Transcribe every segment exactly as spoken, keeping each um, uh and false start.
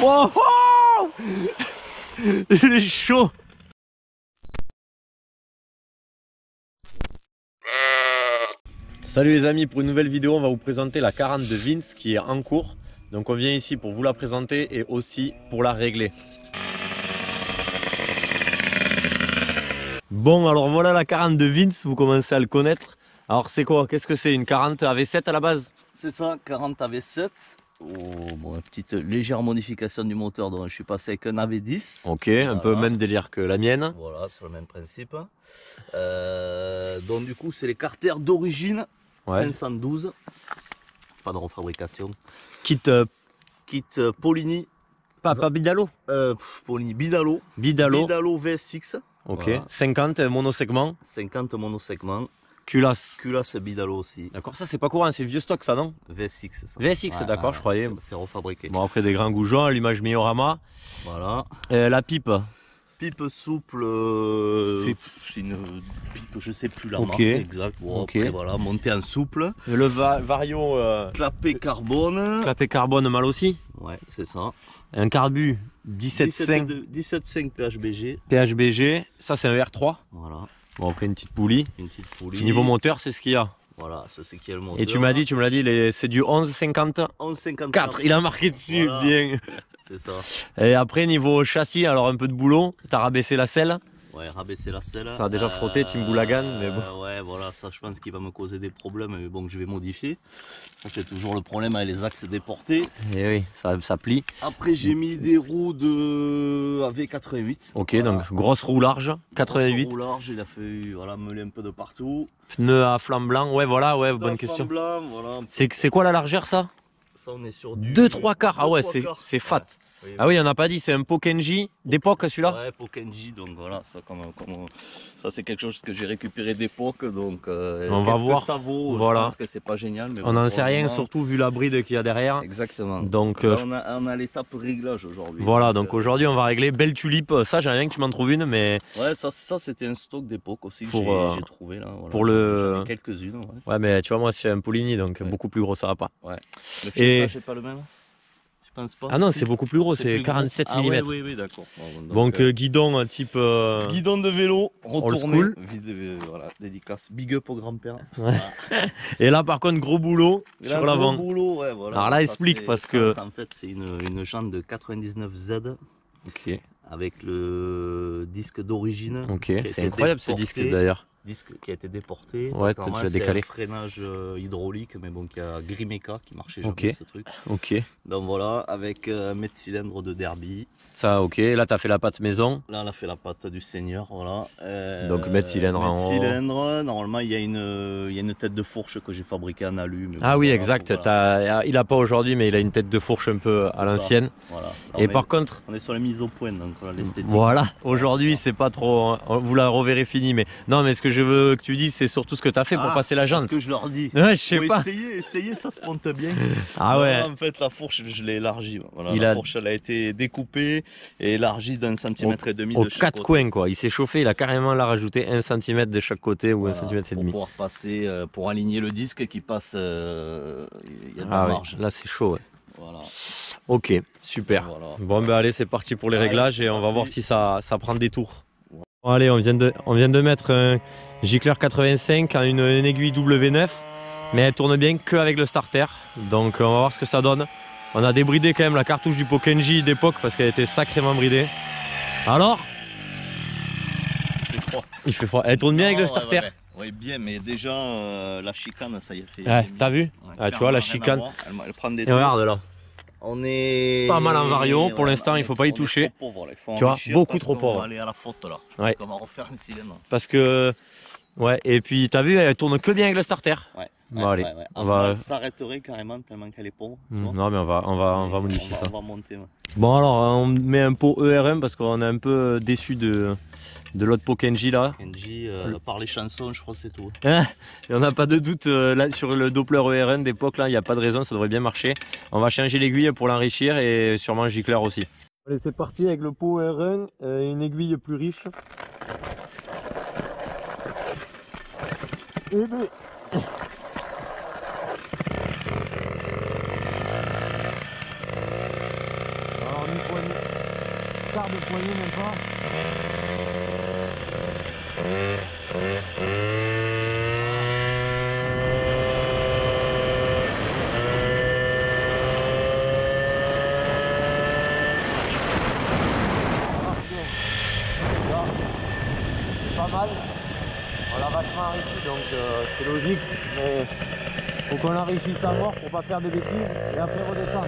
Oh, oh il est chaud. Salut les amis, pour une nouvelle vidéo, on va vous présenter la quarante de Vince qui est en cours. Donc on vient ici pour vous la présenter et aussi pour la régler. Bon, alors voilà la quarante de Vince, vous commencez à le connaître. Alors c'est quoi? Qu'est-ce que c'est? Une quarante A V sept à la base? C'est ça, quarante A V sept. Oh, bon, une petite légère modification du moteur, donc je suis passé avec un A V dix. Ok, voilà. Un peu même délire que la mienne. Voilà, c'est le même principe. Euh, donc du coup, c'est les carters d'origine, ouais. cinq cent douze. Pas de refabrication. Kit, euh... Kit euh, Polini. Pas, pas Bidalo euh, pff, Polini, Bidalo. Bidalo. Bidalo V S X. Ok, voilà. cinquante monosegment. cinquante monosegment. Culasse. Culasse Bidalo aussi. D'accord, ça c'est pas courant, c'est vieux stock ça, non? V S X ça. V S X, ouais, d'accord, ouais, je croyais. C'est refabriqué. Bon, après des grands goujons, l'image Miorama. Voilà. Euh, la pipe. Pipe souple, euh, c'est une pipe, je sais plus la okay. marque exact. Bon, okay. Après, voilà, montée en souple. Le va vario. Euh... Clapet carbone. Clapet carbone mal aussi. Ouais, c'est ça. Un carbu dix-sept cinq. dix-sept cinq P H B G. P H B G, ça c'est un R trois. Voilà. Bon, après une petite poulie. Une petite poulie. Puis niveau moteur, c'est ce qu'il y a. Voilà, c'est ce qu'il y a le moteur. Et tu m'as dit, tu me l'as dit, les... c'est du onze cinquante. onze cinquante-quatre. Il a marqué dessus, voilà. Bien. C'est ça. Et après, niveau châssis, alors un peu de boulot. T'as rabaissé la selle. Ouais, rabaisser la selle. Ça a déjà frotté, Team Boulagan, mais bon. Euh, ouais, voilà, ça je pense qu'il va me causer des problèmes, mais bon, que je vais modifier. C'est toujours le problème avec les axes déportés. Et oui, ça, ça plie. Après, j'ai mis des roues de A V quatre-vingt-huit. Ok, voilà. Donc grosse roue large, quatre-vingt-huit. Grosse roue large, il a fait voilà, meuler un peu de partout. Pneus à flamme blanc, ouais, voilà, ouais, Pneus bonne question. Voilà, c'est quoi la largeur, ça? Ça, on est sur du. deux trois quarts, ah ouais, c'est fat. Ouais. Oui, ah oui, on n'a pas dit, c'est un Pokenji d'époque celui-là? Ouais, Pokenji, donc voilà, ça, comme, comme, ça c'est quelque chose que j'ai récupéré d'époque, donc euh, on va voir. Que ça vaut, voilà. Je pense que c'est pas génial. Mais on n'en sait rien, surtout vu la bride qu'il y a derrière. Exactement. Donc, là, euh, on a, on a l'étape réglage aujourd'hui. Voilà, donc, donc euh, aujourd'hui on va régler belle tulipe, ça j'ai rien que tu m'en trouves une, mais... Ouais, ça, ça c'était un stock d'époque aussi que j'ai euh, trouvé là. Voilà. Pour le... J'en ai quelques-unes. Ouais. ouais, mais tu vois, moi c'est un Polini, donc ouais. Beaucoup plus gros ça va pas. Ouais. Le filetage, c'est pas le même? Pense pas. Ah non, c'est beaucoup plus gros, c'est quarante-sept millimètres. Ah ouais, oui, oui, d'accord. Bon, donc, donc euh, guidon type. Euh... Guidon de vélo, old school. Vide, voilà, dédicace. Big up au grand-père. Ouais. Voilà. Et là, par contre, gros boulot là, sur l'avant. Gros boulot, ouais, voilà. Alors là, explique parce que. Ça, en fait, c'est une, une jante de quatre-vingt-dix-neuf Z. Ok. Avec le disque d'origine. Ok, c'est incroyable ce disque d'ailleurs. Disque qui a été déporté. Ouais, toi tu l'as décalé. Un freinage hydraulique, mais bon, qui a Grimeca qui marchait jamais okay. ce truc. Ok. Donc voilà, avec un mètre cylindre de derby. Ça, ok. Là, tu as fait la pâte maison. Là, on a fait la pâte du Seigneur, voilà. Euh, Donc mètre cylindre en haut. cylindre. Normalement, il y a une, il y a une tête de fourche que j'ai fabriquée en alu. Mais ah bon, oui, voilà, exact. Voilà. Il a pas aujourd'hui, mais il a une tête de fourche un peu à l'ancienne. Voilà. Et on par est, contre, on est sur la mise au point, donc l'esthétique. Voilà. Aujourd'hui, c'est pas trop. Vous la reverrez finie, mais non, mais ce que je veux que tu dises, c'est surtout ce que tu as fait pour ah, passer la jante. Ce que je leur dis. Ouais, je sais pas. Essayez, essayez, ça se monte bien. Ah ouais. Voilà, en fait, la fourche, je l'ai élargie. Voilà, il la a... fourche, elle a été découpée et élargie d'un centimètre et demi de chaque quatre côté. coins, quoi. Il s'est chauffé, il a carrément là rajouté un centimètre de chaque côté ou voilà, un centimètre et demi. Pour pouvoir passer, euh, pour aligner le disque qui passe, euh, il y a de ah la marge. Oui. Là, c'est chaud. Ouais. Voilà. Ok, super. Voilà. Bon, ben allez, c'est parti pour les allez, réglages et on va parti. voir si ça, ça prend des tours. Ouais. Bon, allez, on vient, de, on vient de mettre un gicleur quatre-vingt-cinq à une, une aiguille W neuf, mais elle tourne bien qu'avec le starter. Donc, on va voir ce que ça donne. On a débridé quand même la cartouche du Pokenji d'époque parce qu'elle était sacrément bridée. Alors? Il fait froid. Il fait froid. Elle tourne bien non, avec le starter. Ouais, ouais. Oui, bien, mais déjà euh, la chicane, ça y est fait. Ouais, t'as vu? Ouais, ah, tu vois, la chicane. Elle, elle prend des et regarde là. On est pas mal en vario. Pour ouais, l'instant, il faut pas y toucher. Pauvre, tu vois, beaucoup trop pauvre. On va aller à la faute là. Je ouais. pense qu'on va refaire un cylindre. Parce que, ouais, et puis t'as vu, elle tourne que bien avec le starter. Ouais. Bon, ouais, allez, ouais, ouais. on va. Elle s'arrêterait carrément tellement qu'elle est pauvre. Mmh, non, mais on va, on va, on va modifier on va, ça. On va monter. Ouais. Bon, alors, on met un pot E R M parce qu'on est un peu déçu de. De l'autre Pokenji là. Pokenji, euh, par les chansons, je crois que c'est tout. Hein, et on n'a pas de doute euh, là, sur le Doppler E R N d'époque, là, il n'y a pas de raison, ça devrait bien marcher. On va changer l'aiguille pour l'enrichir et sûrement le gicleur aussi. Allez, c'est parti avec le pot E R N, euh, une aiguille plus riche. Et ben... Alors quart de poignée même pas. Pas mal, on l'a vachement enrichi donc euh, c'est logique, mais faut qu'on l'enrichisse à mort pour pas faire de bêtises et après redescendre.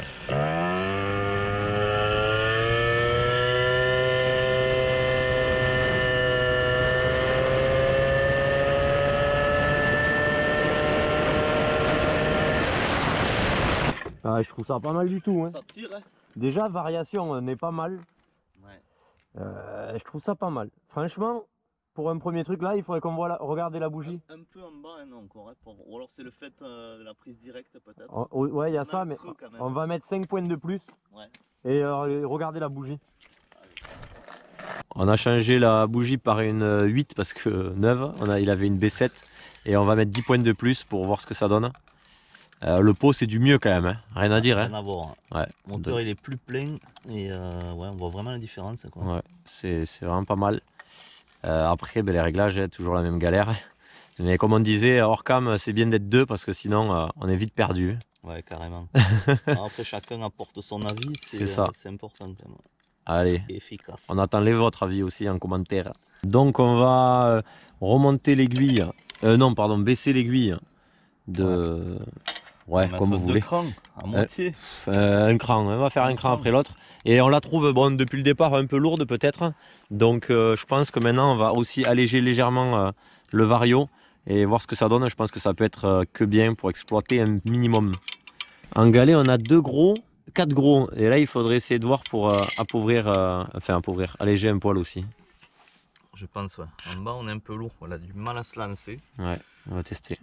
Ah, je trouve ça pas mal du tout. Hein. Ça tire, hein. Déjà, variation n'est pas mal. Ouais. Euh, je trouve ça pas mal. Franchement, pour un premier truc là, il faudrait qu'on voit la... regarder la bougie. Un, un peu en bas, hein, encore. Hein, pour... Ou alors c'est le fait euh, de la prise directe peut-être. Oh, oh, ouais, il y a ça, mais on va mettre cinq points de plus. Ouais. Et euh, regarder la bougie. On a changé la bougie par une huit parce que neuve, on a, il avait une B sept. Et on va mettre dix points de plus pour voir ce que ça donne. Euh, le pot c'est du mieux quand même, hein. Rien à dire. Rien hein. à voir. Hein. Ouais. Le moteur il est plus plein et euh, ouais, on voit vraiment la différence. Ouais, c'est vraiment pas mal. Euh, après ben, les réglages, hein, toujours la même galère. Mais comme on disait, hors cam c'est bien d'être deux parce que sinon euh, on est vite perdu. Ouais, carrément. Après chacun apporte son avis, c'est ça. C'est important quand même. Allez, et efficace. On attend les vôtres avis aussi en commentaire. Donc on va remonter l'aiguille, euh, non pardon, baisser l'aiguille de... Ouais, ouais comme vous voulez. Crans, à moitié. Euh, un cran, on va faire un, un cran, cran après l'autre. Et on la trouve, bon, depuis le départ, un peu lourde peut-être. Donc euh, je pense que maintenant on va aussi alléger légèrement euh, le vario et voir ce que ça donne. Je pense que ça peut être euh, que bien pour exploiter un minimum. En galet, on a deux gros, quatre gros. Et là, il faudrait essayer de voir pour euh, appauvrir, euh, enfin appauvrir, alléger un poil aussi. Je pense, ouais. En bas, on est un peu lourd. On a du mal à se lancer. Ouais, on va tester.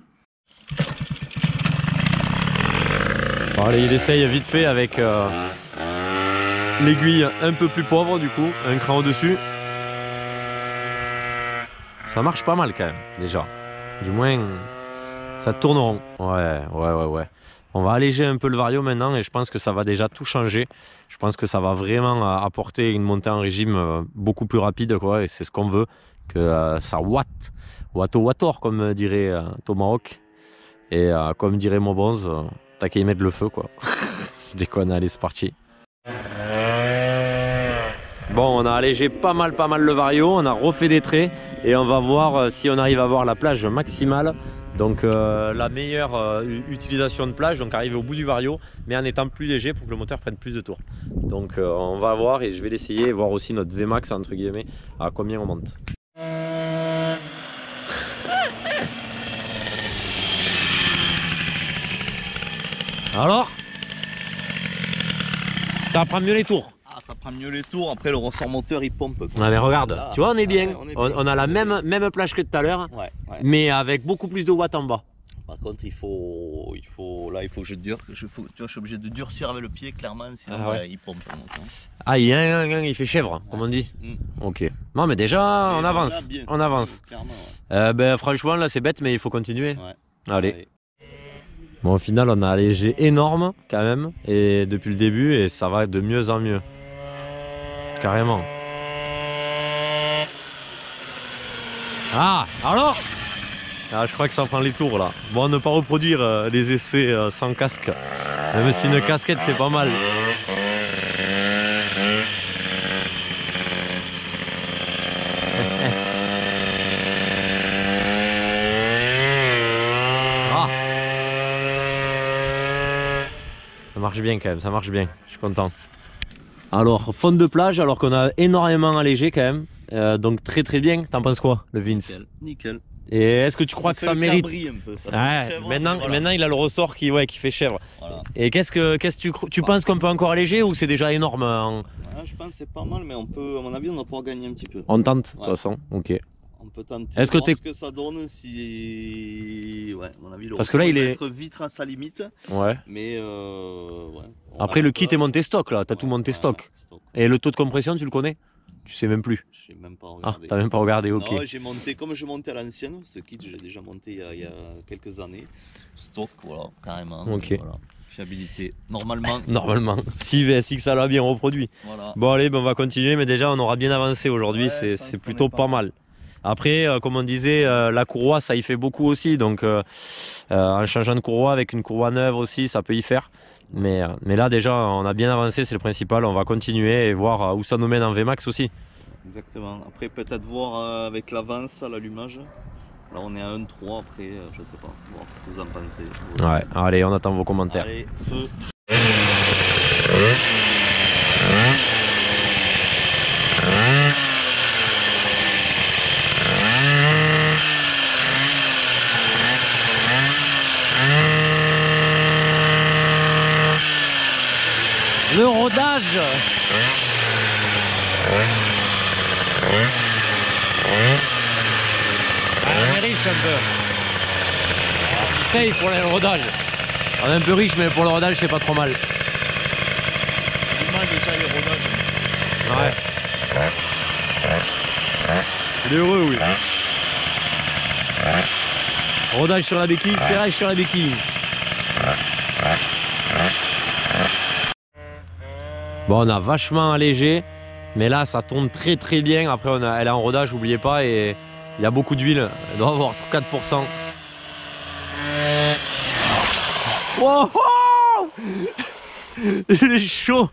Bon, allez, il essaye vite fait avec euh, l'aiguille un peu plus pauvre du coup, un cran au-dessus. Ça marche pas mal quand même, déjà. Du moins, ça tourne rond. Ouais, ouais, ouais, ouais. On va alléger un peu le vario maintenant et je pense que ça va déjà tout changer. Je pense que ça va vraiment apporter une montée en régime beaucoup plus rapide, quoi. Et c'est ce qu'on veut, que euh, ça watt. Watto wattor, comme dirait euh, Tomahawk. Et euh, comme dirait Mobonze, euh, t'as qu'à y mettre le feu, quoi. Je déconne, allez, c'est parti. Bon, on a allégé pas mal, pas mal le vario. On a refait des traits. Et on va voir euh, si on arrive à avoir la plage maximale. Donc euh, la meilleure euh, utilisation de plage, donc arriver au bout du vario, mais en étant plus léger pour que le moteur prenne plus de tours. Donc euh, on va voir et je vais l'essayer et voir aussi notre V max entre guillemets à combien on monte. Alors, ça prend mieux les tours. Ah, ça prend mieux les tours, après le ressort moteur il pompe. Quoi. Ouais, mais regarde, là, tu vois on est bien, on, est bien. on, on a la même, même plage que tout à l'heure, ouais, ouais. mais avec beaucoup plus de watts en bas. Par contre il faut, il faut, là il faut que je dure, je, faut, tu vois, je suis obligé de durcir avec le pied clairement, sinon ah ouais. Ouais, il pompe. Donc, hein. Ah il, y a, il fait chèvre, ouais. Comme on dit. Mm. Ok. Non mais déjà mais on avance, là, bien, on avance. Ouais, ouais. Euh, ben, franchement là c'est bête mais il faut continuer. Ouais. Allez. Allez. Bon au final on a allégé énorme quand même, et depuis le début et ça va de mieux en mieux. Carrément. Ah, alors ah, je crois que ça prend les tours là. Bon, ne pas reproduire euh, les essais euh, sans casque. Même si une casquette c'est pas mal. Ah. Ça marche bien quand même, ça marche bien. Je suis content. Alors, fond de plage, alors qu'on a énormément allégé quand même. Euh, donc très très bien. T'en penses quoi, le Vince? Nickel. Nickel. Et est-ce que tu crois ça que ça mérite un peu, ça ouais, chèvre, maintenant, voilà. maintenant il a le ressort qui, ouais, qui fait chèvre. Voilà. Et qu'est-ce que, qu'est-ce que tu, tu penses qu'on peut encore alléger ou c'est déjà énorme en... ouais, je pense que c'est pas mal, mais on peut, à mon avis, on va pouvoir gagner un petit peu. On tente, de ouais. toute façon. Ok. On peut tenter. Est-ce que, voir ce que ça donne si, ouais, à mon avis, le parce que là il est être vite à sa limite. Ouais. Mais euh... ouais. Après le kit est monté stock là, t'as ouais, tout monté ouais, stock. stock. Et le taux de compression, tu le connais? Tu sais même plus. Je sais même pas regardé. Ah, t'as même pas regardé, ok. Non, j'ai monté comme je montais à l'ancienne. Ce kit, j'ai déjà monté il y, a, il y a quelques années. Stock, voilà, carrément. Ok. Voilà. Fiabilité, normalement. Normalement, si V S X ça l'a bien reproduit. Voilà. Bon allez, ben, on va continuer, mais déjà on aura bien avancé aujourd'hui, Ouais, c'est plutôt pas mal. Après, euh, comme on disait, euh, la courroie ça y fait beaucoup aussi, donc euh, euh, en changeant de courroie avec une courroie neuve aussi, ça peut y faire. Mais, euh, mais là déjà on a bien avancé, c'est le principal, on va continuer et voir euh, où ça nous mène en V MAX aussi. Exactement, après peut-être voir euh, avec l'avance à l'allumage. Là on est à un trois, après euh, je sais pas, voir ce que vous en pensez. Ouais, allez, on attend vos commentaires. Allez, feu. Le rodage. Ah, on est riche un peu. Safe pour le rodage. On est un peu riche, mais pour le rodage c'est pas trop mal. L'image de ça, les rodages. Ouais. Il est heureux, oui. Rodage sur la béquille, ferrage sur la béquille. Bon, on a vachement allégé, mais là ça tourne très très bien. Après, on a, elle est en rodage, n'oubliez pas, et il y a beaucoup d'huile. Elle doit avoir quatre pour cent. Wow, wow. Il est chaud.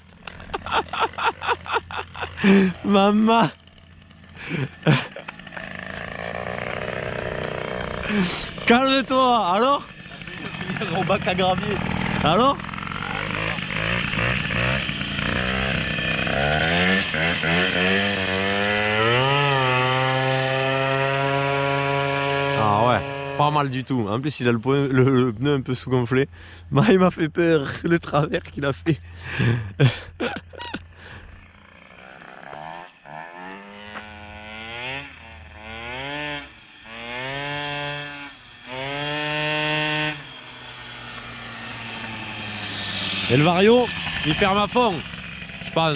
Maman. Calme-toi. Alors? Gros bac à gravier. Alors? Ah ouais, pas mal du tout. En plus, il a le, pneu, le, le pneu un peu sous-gonflé. Bah, il m'a fait peur, le travers qu'il a fait. Et le vario, il ferme à fond, je pense.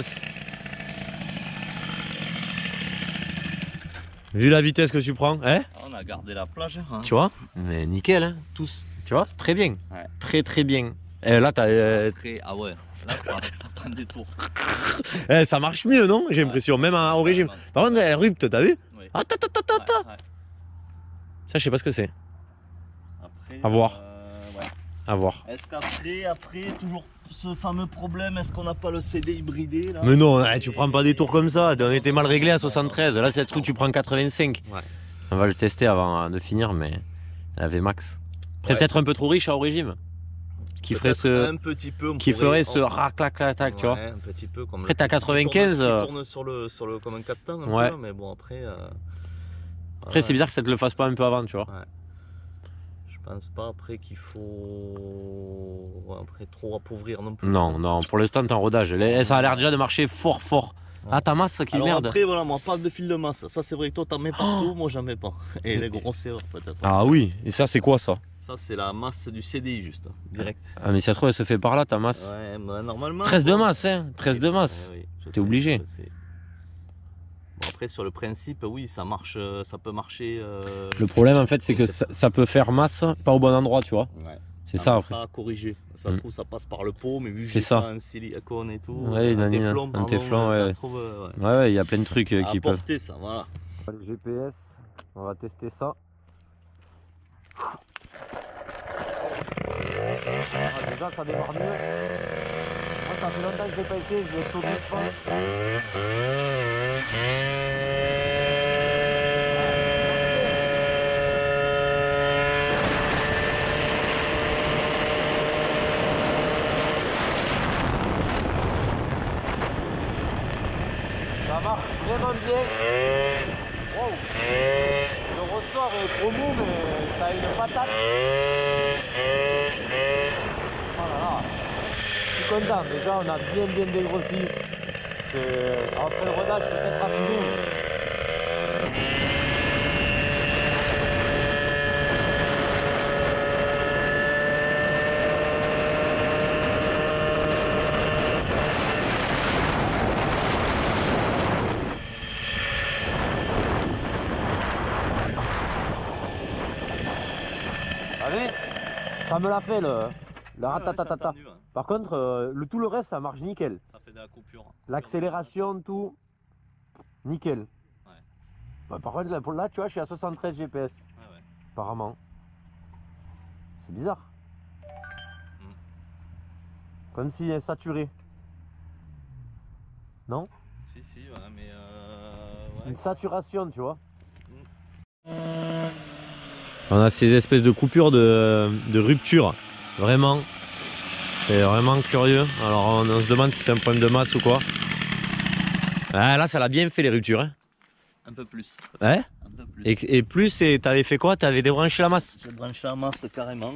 Vu la vitesse que tu prends, hein? On a gardé la plage. Hein. Tu vois? Mais nickel, hein, tous. Tu vois, c'est très bien. Ouais. Très très bien. Et là, t'as. Euh... Après, ah ouais, là ça, ça prend des tours. Eh, ça marche mieux, non? J'ai l'impression, ouais. Même en, au régime. Par contre, elle rupt, t'as vu? Oui. Ah, ta, ta, ta, ta, ta. Ouais, ouais. Ça, je sais pas ce que c'est. À voir. Euh, ouais. À voir. Est-ce qu'après, après, toujours ce fameux problème, est-ce qu'on n'a pas le C D hybridé là? Mais non, hein, tu prends pas des tours comme ça. On était mal réglé à soixante-treize. Là, c'est le truc, tu prends quatre-vingt-cinq. Ouais. On va le tester avant de finir, mais la V MAX. Après, ouais. Peut-être un peu trop riche au régime. Qui ferait ce. Un petit peu. Qui ferait ce rac-clac, clac, tu vois. Un petit peu comme. Après, t'as quatre-vingt-quinze. Il tourne sur le, sur le, comme un quatre temps, un ouais. peu, mais bon, après. Euh, après, ouais. C'est bizarre que ça te le fasse pas un peu avant, tu vois. Ouais. Je pense pas après qu'il faut après trop appauvrir non plus. Non, non, pour l'instant t'es en rodage. Ça a l'air déjà de marcher fort fort. Ouais. Ah, ta masse qui alors merde. Après voilà, moi pas de fil de masse. Ça c'est vrai que toi t'en mets partout, oh. Moi j'en mets pas. Et les grosseurs peut-être. Ah oui, et ça c'est quoi ça? Ça c'est la masse du C D I juste, direct. Ah mais si ça se trouve elle se fait par là ta masse. Ouais, bah, normalement. treize de masse, hein, treize de masse. Ouais, oui, t'es obligé. Bon, après sur le principe, oui, ça marche, ça peut marcher. Euh... Le problème en fait, c'est que ça, ça peut faire masse, pas au bon endroit, tu vois. Ouais. C'est ça. Ça à corriger. Ça se trouve, ça passe par le pot, mais vu que c'est ça en silicone et tout, ouais, un téflon, un téflon, ouais. Trouve, euh, ouais. Ouais, ouais, il y a plein de trucs euh, qui peuvent. Ça, voilà. Le G P S, on va tester ça. Ah, déjà, ça démarre mieux. Moi, ça fait longtemps que je l'ai pas essayé, je vais être tourné, je pense. Ça marche vraiment bien. Wow. Le ressort est trop mou, mais ça a une patate. Oh là là. Je suis content. Déjà, on a bien bien dégrossi. Après le rodage, peut-être rapide. Ça me l'a fait le, La ratatatata. Ouais, ouais, hein. Par contre, euh, le, tout le reste, ça marche nickel. Ça fait de la coupure. L'accélération, tout, nickel. Ouais. Bah, par contre, là, pour- là, tu vois, je suis à soixante-treize G P S. Ouais, ouais. Apparemment. C'est bizarre. Mm. Comme si elle est saturée. Non? Si, si, ouais, mais euh, ouais. Une saturation, tu vois. Mm. On a ces espèces de coupures de, de rupture. Vraiment. C'est vraiment curieux. Alors on, on se demande si c'est un problème de masse ou quoi. Ah, là, ça l'a bien fait les ruptures. Hein. Un peu plus. Ouais. Un peu plus. Et, et plus, et t'avais fait quoi? T'avais débranché la masse? J'ai branché la masse carrément.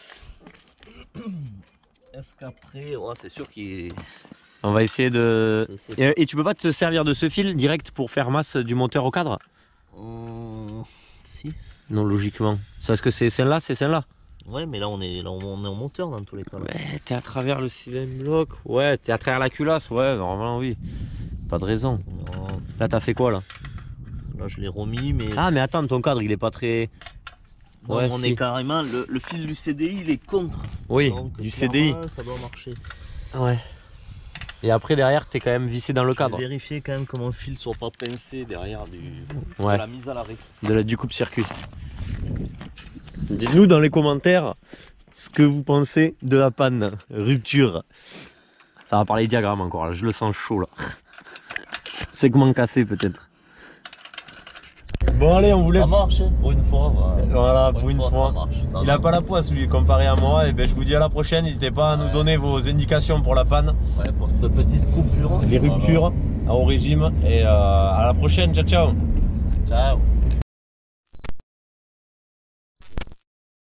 Est-ce qu'après, ouais, c'est sûr qu'il est... On va essayer de... c'est- c'est- Et, et tu peux pas te servir de ce fil direct pour faire masse du moteur au cadre? Hum, si. Non, logiquement. C'est parce que c'est celle-là, c'est celle-là. Ouais, mais là on est, là, on est en moteur dans tous les cas. Là. Mais t'es à travers le cylindre bloc. Ouais, t'es à travers la culasse. Ouais, normalement, oui. Pas de raison. Non, Là, t'as fait quoi, là? là je l'ai remis, mais Ah, mais attends, ton cadre, il est pas très... non, Ouais, on si. est carrément, le, le fil du C D I il est contre. Oui, Donc, du C D I. clairement, ça doit marcher. Ouais. Et après, derrière, t'es quand même vissé dans le Je vais cadre. vérifier quand même que mon fil soit pas pincé derrière du, Ouais. de la mise à l'arrêt. De la, du coupe-circuit. Dites-nous dans les commentaires ce que vous pensez de la panne, rupture. Ça va parler diagramme encore, là. Je le sens chaud là. Segment cassé peut-être. Bon allez, on vous laisse. Ça marche, hein, pour une fois. Ouais. Voilà, pour, une fois. ça marche. Ça Il a va. pas la poisse lui comparé à moi. Et ben je vous dis à la prochaine. N'hésitez pas à nous Ouais. donner vos indications pour la panne, Ouais, pour cette petite coupure. les ruptures au régime. Et euh, à la prochaine. Ciao ciao. Ciao.